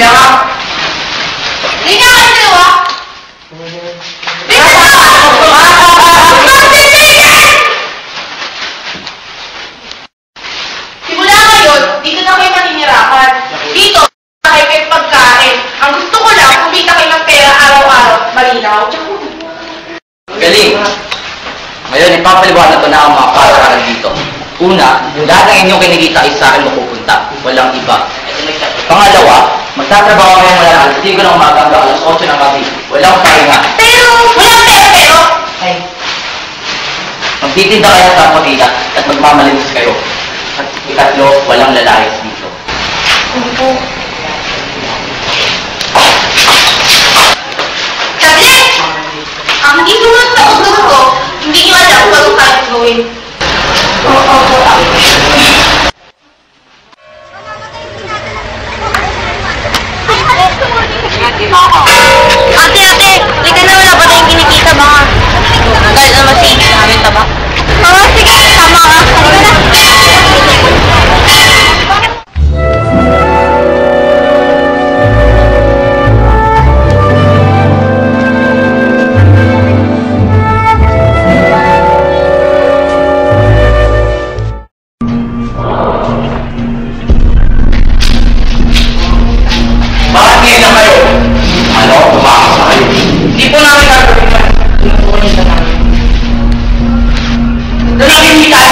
niya! Hindi niya kayo dalawa! Simula ngayon, dito na kayo maninirahan. Dito, kayo kayo pagkain. Ang gusto ko lang, kumita kayo ng pera araw-araw, malinaw. Galing! Ngayon, ipapaliwanag ko na ang mga patakaran dito. Una, lahat ng inyong kinikita ay sa akin mapupunta. Walang iba. Pangalawa, magtatrabaho ngayon mula ng alas 5 ng umaga hanggang alas 8 ng gabi. Walang pahinga. Pero, walang pero. Ay, magtitinda kayo sa kapatida at magmamalinis kayo. At ikatlo, walang lalayas dito. Saglit! Ang hindi sumunod sa utos ko, hindi nyo alam kung anong kaya gawin. Ate, lika na wala pa tayong kinikita ba? Dahil naman si Iggy namin taba. Oo, sige, tama ka. Bakit ngayon na kayo? Ano? Tumakas na kayo. Hindi po namin gagawin yan. Doon namin kita